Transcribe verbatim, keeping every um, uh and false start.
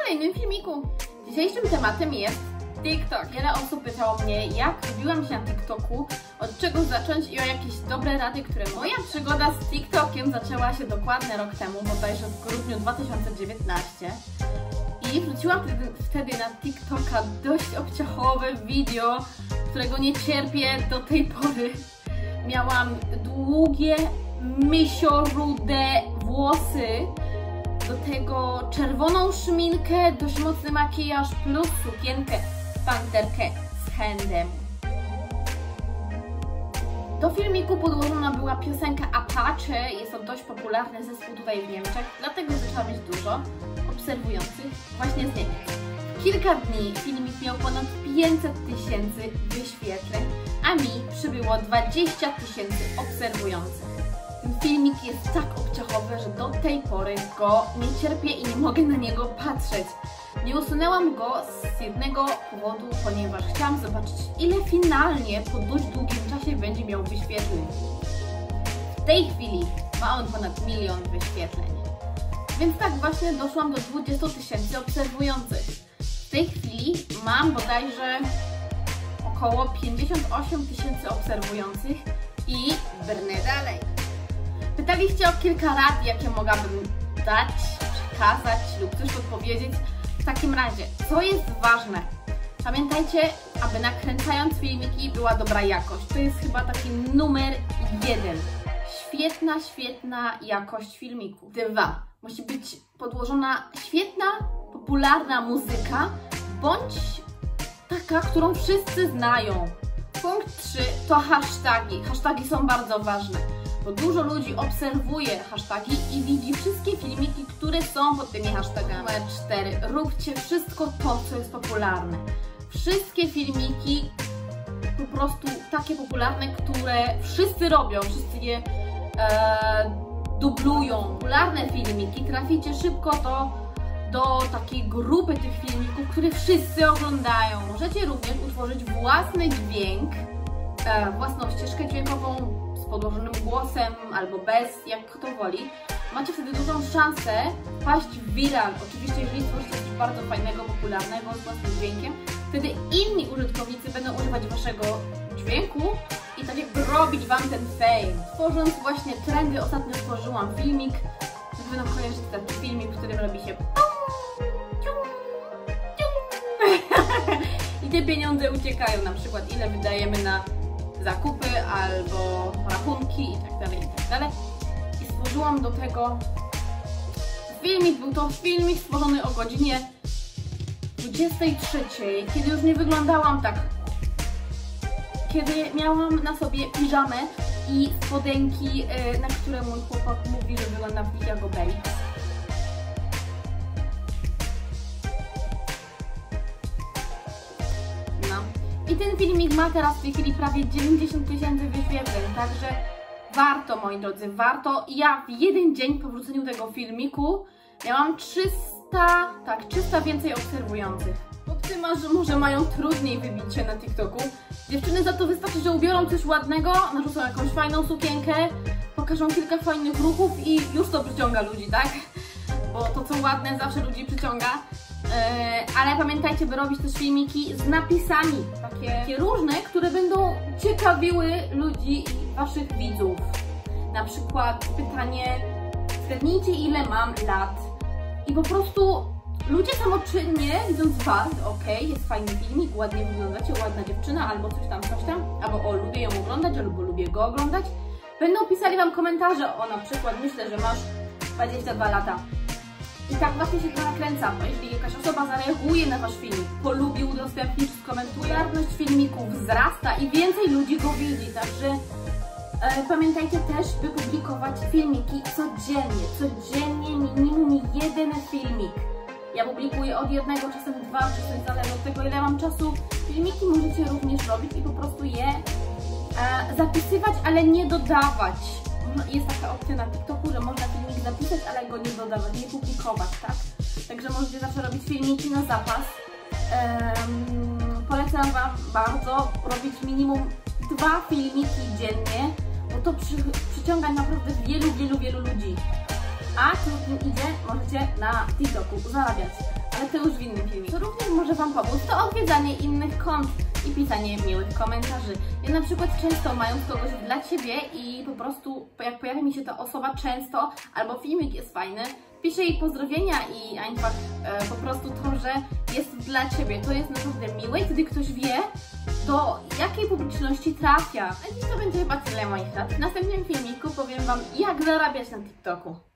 kolejnym filmiku. Dzisiejszym tematem jest TikTok. Wiele osób pytało mnie, jak robiłam się na TikToku, od czego zacząć i o jakieś dobre rady, które moja przygoda z TikTokiem zaczęła się dokładnie rok temu, bodajże w grudniu dwa tysiące dziewiętnastego. I wrzuciłam wtedy, wtedy na TikToka dość obciachowe video, którego nie cierpię do tej pory. Miałam długie, misiorude włosy, do tego czerwoną szminkę, dość mocny makijaż plus sukienkę, panterkę z handem. Do filmiku podłożona była piosenka Apache, jest to dość popularny zespół tutaj w Niemczech, dlatego zaczęła mieć dużo obserwujących właśnie z Niemiec. W kilka dni filmik miał ponad pięćset tysięcy wyświetleń, a mi przybyło dwadzieścia tysięcy obserwujących. Ten filmik jest tak obciachowy, że do tej pory go nie cierpię i nie mogę na niego patrzeć. Nie usunęłam go z jednego powodu, ponieważ chciałam zobaczyć, ile finalnie po dość długim czasie będzie miał wyświetleń. W tej chwili ma on ponad milion wyświetleń. Więc tak właśnie doszłam do dwudziestu tysięcy obserwujących. W tej chwili mam bodajże około pięćdziesiąt osiem tysięcy obserwujących i brnę dalej. Pytaliście o kilka rad, jakie mogłabym dać, przekazać lub coś podpowiedzieć. W takim razie, co jest ważne? Pamiętajcie, aby nakręcając filmiki była dobra jakość. To jest chyba taki numer jeden. Świetna, świetna jakość filmiku. Dwa. Musi być podłożona świetna, popularna muzyka, bądź taka, którą wszyscy znają. Punkt trzy to hashtagi. Hashtagi są bardzo ważne, bo dużo ludzi obserwuje hashtagi i widzi wszystkie filmiki, które są pod tymi hashtagami. Numer cztery. Róbcie wszystko to, co jest popularne. Wszystkie filmiki po prostu takie popularne, które wszyscy robią, wszyscy je e, dublują. Popularne filmiki traficie szybko do, do takiej grupy tych filmików, które wszyscy oglądają. Możecie również utworzyć własny dźwięk, e, własną ścieżkę dźwiękową, z podłożonym głosem albo bez, jak kto woli. Macie wtedy dużą szansę wpaść w viral. Oczywiście, jeżeli stworzycie coś bardzo fajnego, popularnego z własnym dźwiękiem, wtedy inni użytkownicy będą używać waszego dźwięku i tak jakby robić wam ten fame. Tworząc właśnie trendy, ostatnio stworzyłam filmik, na pewno kojarzycie taki filmik, w którym robi się i te pieniądze uciekają, na przykład ile wydajemy na zakupy albo rachunki i tak dalej, i tak dalej. I stworzyłam do tego filmik, był to filmik stworzony o godzinie dwudziestej trzeciej, kiedy już nie wyglądałam tak, kiedy miałam na sobie piżamę i spodenki, na które mój chłopak mówi, że wygląda w nich jak Obelix. I ten filmik ma teraz w tej chwili prawie dziewięćdziesiąt tysięcy wyświetleń, także warto, moi drodzy, warto. Ja w jeden dzień po wrzuceniu tego filmiku miałam trzysta, tak, trzysta więcej obserwujących. Chłopcy może mają trudniej wybić się na TikToku. Dziewczyny za to wystarczy, że ubiorą coś ładnego, narzucą jakąś fajną sukienkę, pokażą kilka fajnych ruchów i już to przyciąga ludzi, tak? Bo to, co ładne, zawsze ludzi przyciąga. Yy, ale pamiętajcie, by robić też filmiki z napisami, takie, takie różne, które będą ciekawiły ludzi i waszych widzów. Na przykład pytanie, zgadnijcie, ile mam lat. I po prostu ludzie samoczynnie, widząc was, ok, jest fajny filmik, ładnie wyglądacie, ładna dziewczyna, albo coś tam, coś tam, albo o, lubię ją oglądać, albo lubię go oglądać, będą pisali wam komentarze, o, na przykład, myślę, że masz dwadzieścia dwa lata. I tak właśnie się to nakręca, bo jeżeli jakaś osoba zareaguje na wasz filmik, polubi, udostępni czy skomentuje, popularność filmików wzrasta i więcej ludzi go widzi, także e, pamiętajcie też, by publikować filmiki codziennie, codziennie minimum jeden filmik. Ja publikuję od jednego, czasem dwa, czasem zależy od tego, ile mam czasu. Filmiki możecie również robić i po prostu je e, zapisywać, ale nie dodawać. Jest taka opcja na TikToku, że można filmik zapisać, ale go nie dodawać, nie publikować, tak? Także możecie zawsze robić filmiki na zapas. Um, polecam wam bardzo robić minimum dwa filmiki dziennie, bo to przy, przyciąga naprawdę wielu, wielu, wielu ludzi. A co w tym idzie, możecie na TikToku zarabiać. ale to już w innym filmie. Co również może Wam pomóc, to odwiedzanie innych kont i pisanie miłych komentarzy. Ja na przykład często, mając kogoś dla Ciebie i po prostu jak pojawia mi się ta osoba często, albo filmik jest fajny, piszę jej pozdrowienia i einfach e, po prostu to, że jest dla Ciebie. To jest naprawdę miłe, gdy ktoś wie, do jakiej publiczności trafia. A dziś to będzie chyba tyle moich rad. W następnym filmiku powiem Wam, jak zarabiać na TikToku.